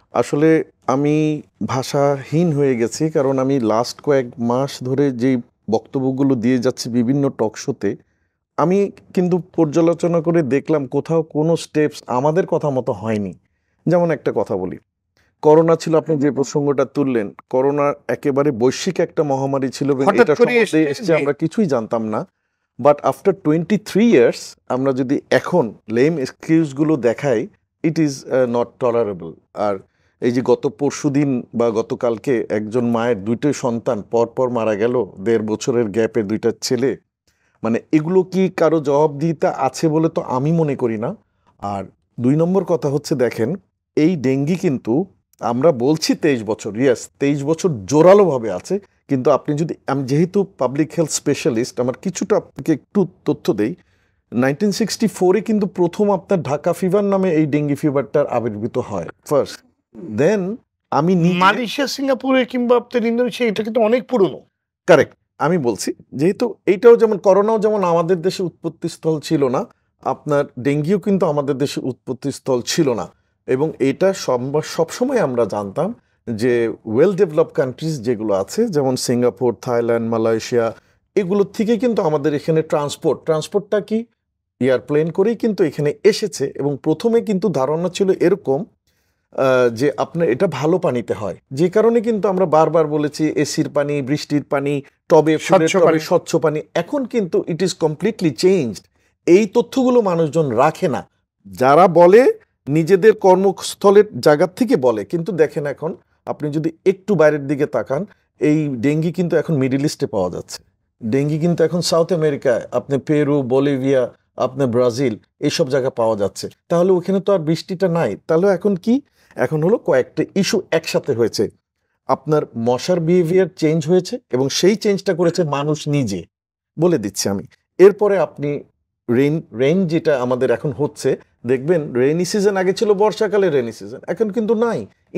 আসলে আমি ভাষাহীন হয়ে গেছি, কারণ আমি লাস্ট কয়েক মাস ধরে যেই বক্তব্যগুলো দিয়ে যাচ্ছি বিভিন্ন টক শোতে, আমি কিন্তু পর্যালোচনা করে দেখলাম কোথাও কোনো স্টেপস আমাদের কথা মতো হয়নি। যেমন একটা কথা বলি, করোনা ছিল, আপনি যে প্রসঙ্গটা তুললেন, করোনা একেবারে বৈশ্বিক একটা মহামারী ছিল এবং হঠাৎ এটা করে সম্বন্ধে এসছে, এসছে জি। আমরা কিছুই জানতাম না। বাট আফটার 23 ইয়ার্স আমরা যদি এখন লেম এক্সকিউজগুলো দেখাই, ইট ইজ নট টলারেবল। আর এই যে গত পরশুদিন বা গতকালকে একজন মায়ের দুইটোই সন্তান পরপর মারা গেল, 1.5 বছরের গ্যাপে দুইটা ছেলে, মানে এগুলো কি কারো জবাবদিহিতা আছে বলে তো আমি মনে করি না। আর 2 নম্বর কথা হচ্ছে, দেখেন, এই ডেঙ্গি কিন্তু আমরা বলছি 23 বছর, ইয়েস 23 বছর জোরালোভাবে আছে, কিন্তু আপনি যদি, আমি যেহেতু পাবলিক হেলথ স্পেশালিস্ট, আমার কিছুটা আপনাকে একটু তথ্য দেই। 1964-এ কিন্তু প্রথম আপনার ঢাকা ফিভার নামে এই ডেঙ্গি ফিভারটার আবির্ভূত হয় ফার্স্ট। দেন আমি মালয়েশিয়া, সিঙ্গাপুরে কিংবা আপনার ইন্দোনেশিয়া, এটা কিন্তু অনেক পুরনো। কারেক্ট, আমি বলছি যেহেতু এইটাও যেমন করোনাও যেমন আমাদের দেশে উৎপত্তিস্থল ছিল না, আপনার ডেঙ্গিও কিন্তু আমাদের দেশে উৎপত্তিস্থল ছিল না। এবং এটা সবসময় আমরা জানতাম যে ওয়েল ডেভেলপ কান্ট্রিজ যেগুলো আছে, যেমন সিঙ্গাপুর, থাইল্যান্ড, মালয়েশিয়া, এগুলোর থেকে কিন্তু আমাদের এখানে ট্রান্সপোর্টটা কি এয়ারপ্লেন করেই কিন্তু এখানে এসেছে। এবং প্রথমে কিন্তু ধারণা ছিল এরকম যে আপনার এটা ভালো পানিতে হয়, যে কারণে কিন্তু আমরা বারবার বলেছি এসির পানি, বৃষ্টির পানি, টবে ফুলের টবে স্বচ্ছ পানি। এখন কিন্তু ইট ইজ কমপ্লিটলি চেঞ্জড। এই তথ্যগুলো মানুষজন রাখে না, যারা বলে নিজেদের কর্মস্থলের জায়গা থেকে বলে। কিন্তু দেখেন, এখন আপনি যদি একটু বাইরের দিকে তাকান, এই ডেঙ্গি কিন্তু এখন মিডল ইস্টে পাওয়া যাচ্ছে, ডেঙ্গি কিন্তু এখন সাউথ আমেরিকায়, আপনি পেরু, বলিভিয়া, আপনার ব্রাজিল, এইসব জায়গায় পাওয়া যাচ্ছে। তাহলে ওখানে তো আর বৃষ্টিটা নাই, তাহলে এখন কি? এখন হলো কয়েকটা ইস্যু একসাথে হয়েছে। আপনার মশার বিহেভিয়ার চেঞ্জ হয়েছে এবং সেই চেঞ্জটা করেছে মানুষ নিজে। বলে দিচ্ছি আমি, এরপরে আপনি রেইন যেটা আমাদের এখন হচ্ছে, দেখবেন রেইনি সিজন আগে ছিল বর্ষাকালে রেইনি সিজন, এখন কিন্তু নাই।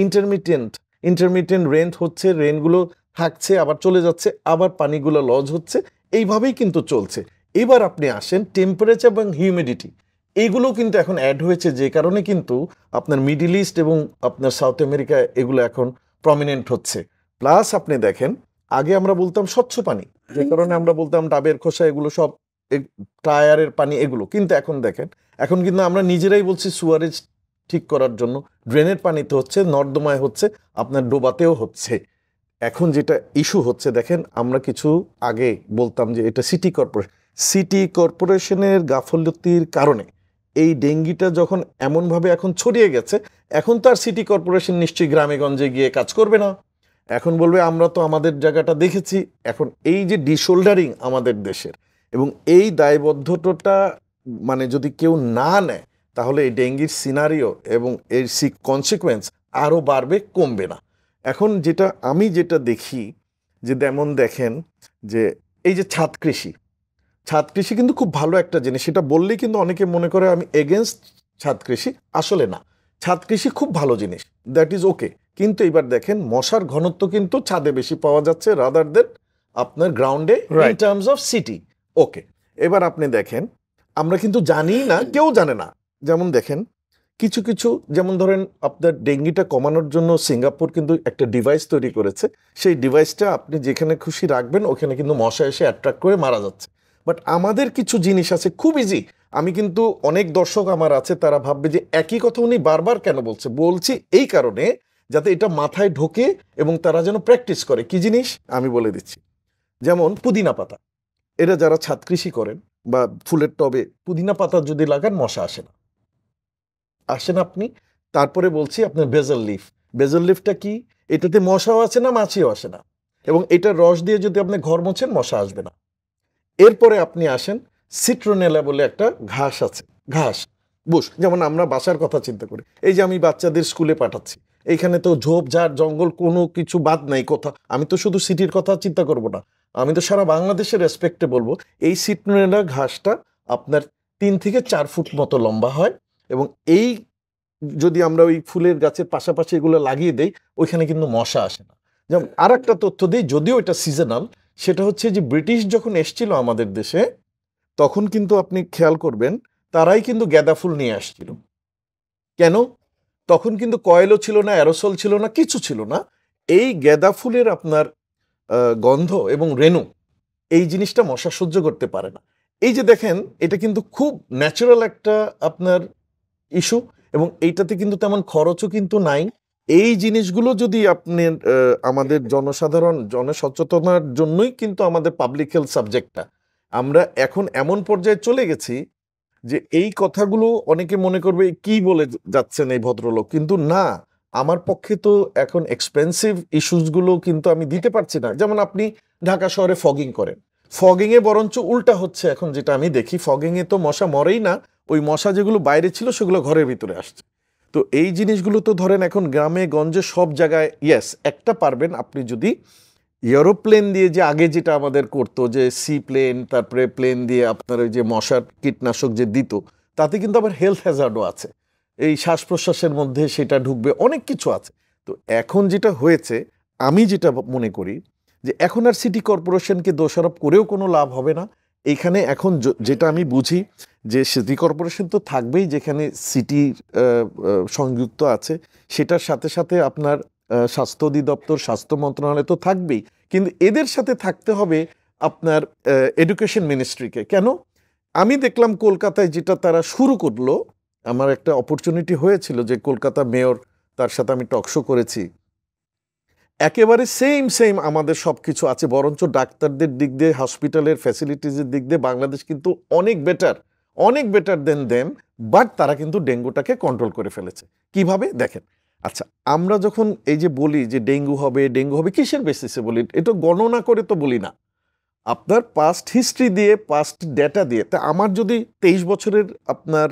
ইন্টারমিটেন্ট রেন হচ্ছে, রেনগুলো থাকছে আবার চলে যাচ্ছে, আবার পানিগুলো লজ হচ্ছে, এইভাবেই কিন্তু চলছে। এবার আপনি আসেন টেম্পারেচার এবং হিউমিডিটি, এইগুলো কিন্তু এখন অ্যাড হয়েছে, যে কারণে কিন্তু আপনার মিডল ইস্ট এবং আপনার সাউথ আমেরিকা এগুলো এখন প্রমিনেন্ট হচ্ছে। প্লাস আপনি দেখেন, আগে আমরা বলতাম স্বচ্ছ পানি, যে কারণে আমরা বলতাম ডাবের খোসা, এগুলো সব টায়ারের পানি, এগুলো কিন্তু এখন দেখেন, এখন কিন্তু আমরা নিজেরাই বলছি সুয়ারেজ ঠিক করার জন্য ড্রেনের পানিতে হচ্ছে, নর্দমায় হচ্ছে, আপনার ডোবাতেও হচ্ছে। এখন যেটা ইস্যু হচ্ছে, দেখেন, আমরা কিছু আগে বলতাম যে এটা সিটি কর্পোরেশনের গাফলতির কারণে এই ডেঙ্গিটা যখন এমনভাবে এখন ছড়িয়ে গেছে, এখন তো আর সিটি কর্পোরেশন নিশ্চয়ই গ্রামে গঞ্জে গিয়ে কাজ করবে না, এখন বলবে আমরা তো আমাদের জায়গাটা দেখেছি। এখন এই যে ডিশোল্ডারিং আমাদের দেশের, এবং এই দায়বদ্ধতাটা মানে যদি কেউ না নেয়, তাহলে এই ডেঙ্গির সিনারিও এবং এর কনসিকুয়েন্স আরও বাড়বে, কমবে না। এখন আমি যেটা দেখি, যে যেমন দেখেন, যে এই যে ছাদ কৃষি কিন্তু খুব ভালো একটা জিনিস, সেটা বললেই কিন্তু অনেকে মনে করে আমি এগেনস্ট ছাদ কৃষি, আসলে না। ছাদ কৃষি খুব ভালো জিনিস, দ্যাট ইজ ওকে। কিন্তু এবার দেখেন, মশার ঘনত্ব কিন্তু ছাদে বেশি পাওয়া যাচ্ছে রাদার দেন আপনার গ্রাউন্ডে, in terms of city. Okay, এবার আপনি দেখেন, আমরা কিন্তু জানি না, কেউ জানে না। যেমন দেখেন, কিছু কিছু, যেমন ধরেন আপনার ডেঙ্গিটা কমানোর জন্য সিঙ্গাপুর কিন্তু একটা ডিভাইস তৈরি করেছে, সেই ডিভাইসটা আপনি যেখানে খুশি রাখবেন, ওখানে কিন্তু মশা এসে অ্যাট্রাক্ট করে মারা যাচ্ছে। বাট আমাদের কিছু জিনিস আছে খুব ইজি। আমি কিন্তু, অনেক দর্শক আমার আছে, তারা ভাববে যে একই কথা উনি বারবার কেন বলছি এই কারণে, যাতে এটা মাথায় ঢোকে এবং তারা যেন প্র্যাকটিস করে। কি জিনিস আমি বলে দিচ্ছি, যেমন পুদিনা পাতা, এরা যারা ছাদ কৃষি করেন বা ফুলের টবে পুদিনা পাতা যদি লাগান, মশা আসেন আপনি। তারপরে বলছি আপনার বেজল লিফটা কি? এটাতে মশাও আসে না, মাছিও আসে না, এবং এটার রস দিয়ে যদি আপনি ঘর মোছেন, মশা আসবে না। এরপরে আপনি আসেন, সিট্রোনেলা বলে একটা ঘাস আছে, বুশ, যেমন আমরা বাসার কথা চিন্তা করি, এই যে আমি বাচ্চাদের স্কুলে পাঠাচ্ছি, এইখানে তো ঝোপঝাড় জঙ্গল কোনো কিছু বাদ নাই। আমি তো শুধু সিটির কথা চিন্তা করব না, আমি তো সারা বাংলাদেশের রেসপেক্টে বলবো, এই সিট্রোনেলা ঘাসটা আপনার 3 থেকে 4 ফুট মতো লম্বা হয়, এবং এই যদি আমরা ওই ফুলের গাছের পাশাপাশি এগুলো লাগিয়ে দেই, ওইখানে কিন্তু মশা আসে না। যেমন আর একটা তথ্য দিই, যদিও এটা সিজনাল, সেটা হচ্ছে যে ব্রিটিশ যখন এসছিল আমাদের দেশে, তখন কিন্তু আপনি খেয়াল করবেন, তারাই কিন্তু গাঁদা ফুল নিয়ে আসছিল। কেন? তখন কিন্তু কয়েলও ছিল না, অ্যারোসল ছিল না, কিছু ছিল না। এই গেঁদা ফুলের আপনার গন্ধ এবং রেণু, এই জিনিসটা মশা সহ্য করতে পারে না। এই যে দেখেন, এটা কিন্তু খুব ন্যাচারাল একটা আপনার ইস্যু, এবং এইটাতে কিন্তু তেমন খরচও কিন্তু নাই। এই জিনিসগুলো যদি আপনি আমাদের জনসাধারণ জনসচেতনার জন্যই কিন্তু আমাদের পাবলিক হেলথ সাবজেক্টটা, আমরা এখন এমন পর্যায়ে চলে গেছি যে এই কথাগুলো অনেকে মনে করবে কি বলে যাচ্ছেন এই ভদ্রলোক, কিন্তু না, আমার পক্ষে তো এখন এক্সপেন্সিভ ইস্যুসগুলো কিন্তু আমি দিতে পারছি না। যেমন আপনি ঢাকা শহরে ফগিং করেন, ফগিংয়ে বরঞ্চ উল্টা হচ্ছে এখন, যেটা আমি দেখি ফগিংয়ে তো মশা মরেই না, ওই মশা যেগুলো বাইরে ছিল সেগুলো ঘরের ভিতরে আসছে। তো এই জিনিসগুলো তো ধরেন এখন গ্রামে গঞ্জে সব জায়গায়, ইয়েস, একটা পারবেন আপনি যদি এরোপ্লেন দিয়ে, যে আগে যেটা আমাদের করতো যে সি প্লেন, তারপরে প্লেন দিয়ে আপনার ওই যে মশার কীটনাশক যে দিত, তাতে কিন্তু আবার হেলথ হ্যাজার্ডও আছে, এই শ্বাস প্রশ্বাসের মধ্যে সেটা ঢুকবে, অনেক কিছু আছে। তো এখন যেটা হয়েছে, আমি যেটা মনে করি যে এখন আর সিটি কর্পোরেশনকে দোষারোপ করেও কোনো লাভ হবে না। এইখানে এখন যেটা আমি বুঝি যে সিটি কর্পোরেশন তো থাকবেই, যেখানে সিটি সংযুক্ত আছে, সেটার সাথে সাথে আপনার স্বাস্থ্য অধিদপ্তর, স্বাস্থ্য মন্ত্রণালয় তো থাকবেই, কিন্তু এদের সাথে থাকতে হবে আপনার এডুকেশন মিনিস্ট্রিকে। কেন? আমি দেখলাম কলকাতায় যেটা তারা শুরু করলো, আমার একটা অপরচুনিটি হয়েছিল যে কলকাতা মেয়র, তার সাথে আমি টকশো করেছি, একেবারে সেম আমাদের সব কিছু আছে, বরঞ্চ ডাক্তারদের দিক দিয়ে, হসপিটালের ফ্যাসিলিটিসের দিক দিয়ে বাংলাদেশ কিন্তু অনেক বেটার দেন, বাট তারা কিন্তু ডেঙ্গুটাকে কন্ট্রোল করে ফেলেছে। কিভাবে দেখেন, আচ্ছা, আমরা যখন এই যে বলি যে ডেঙ্গু হবে কিসের বেসিসে বলি? এটা গণনা করে তো বলি না, আপনার পাস্ট হিস্ট্রি দিয়ে, পাস্ট ডেটা দিয়ে। তা আমার যদি 23 বছরের আপনার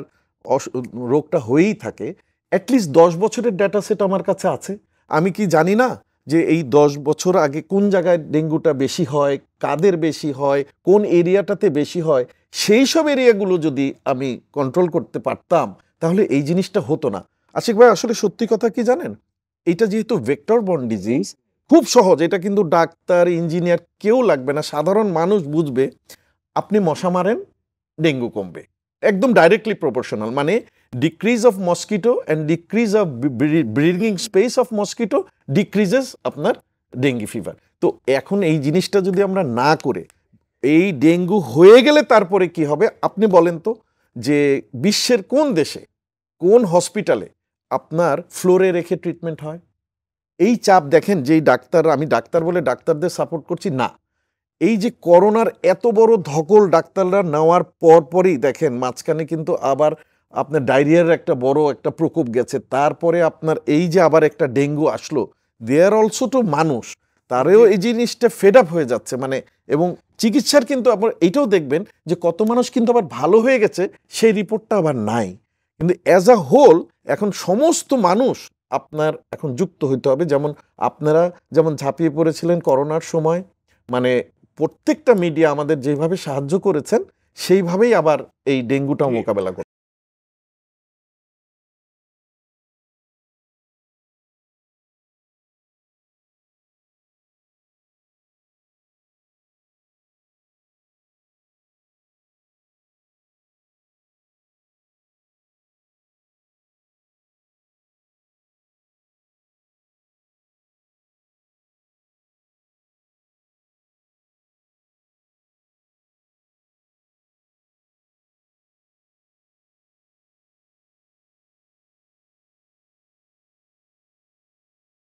রোগটা হয়েই থাকে, অ্যাটলিস্ট 10 বছরের ডেটা সেট আমার কাছে আছে। আমি কি জানি না যে এই 10 বছর আগে কোন জায়গায় ডেঙ্গুটা বেশি হয়, কাদের বেশি হয়, কোন এরিয়াটাতে বেশি হয়? সেই সব এরিয়াগুলো যদি আমি কন্ট্রোল করতে পারতাম, তাহলে এই জিনিসটা হতো না। আশিক ভাই, আসলে সত্যি কথা কি জানেন, এটা যেহেতু ভেক্টর বর্ন ডিজিজ, খুব সহজ, এটা কিন্তু ডাক্তার, ইঞ্জিনিয়ার কেউ লাগবে না, সাধারণ মানুষ বুঝবে। আপনি মশা মারেন, ডেঙ্গু কমবে, একদম ডাইরেক্টলি প্রপোর্শনাল। মানে decrease of mosquito and decrease of breathing space of mosquito decreases আপনার ডেঙ্গি ফিভার। তো এখন এই জিনিসটা যদি আমরা না করে, এই ডেঙ্গু হয়ে গেলে তারপরে কি হবে আপনি বলেন তো, যে বিশ্বের কোন দেশে, কোন হসপিটালে আপনার ফ্লোরে রেখে ট্রিটমেন্ট হয়? এই চাপ দেখেন, যেই ডাক্তার, আমি ডাক্তার বলে ডাক্তারদের সাপোর্ট করছি না, এই যে করোনার এত বড় ধকল ডাক্তাররা নেওয়ার পরপরই দেখেন মাঝখানে কিন্তু আবার আপনার ডায়রিয়ার একটা বড় একটা প্রকোপ গেছে, তারপরে আপনার এই যে আবার একটা ডেঙ্গু আসলো, দেয়ার অলসো তো মানুষ, তারেও এই জিনিসটা ফেড আপ হয়ে যাচ্ছে। মানে এবং চিকিৎসার কিন্তু আপনার এইটাও দেখবেন যে কত মানুষ কিন্তু আবার ভালো হয়ে গেছে, সেই রিপোর্টটা আবার নাই। কিন্তু অ্যাজ আ হোল এখন সমস্ত মানুষ আপনার এখন যুক্ত হইতে হবে। যেমন আপনারা যেমন ঝাঁপিয়ে পড়েছিলেন করোনার সময়, মানে প্রত্যেকটা মিডিয়া আমাদের যেভাবে সাহায্য করেছেন, সেইভাবেই আবার এই ডেঙ্গুটাও মোকাবেলা করতে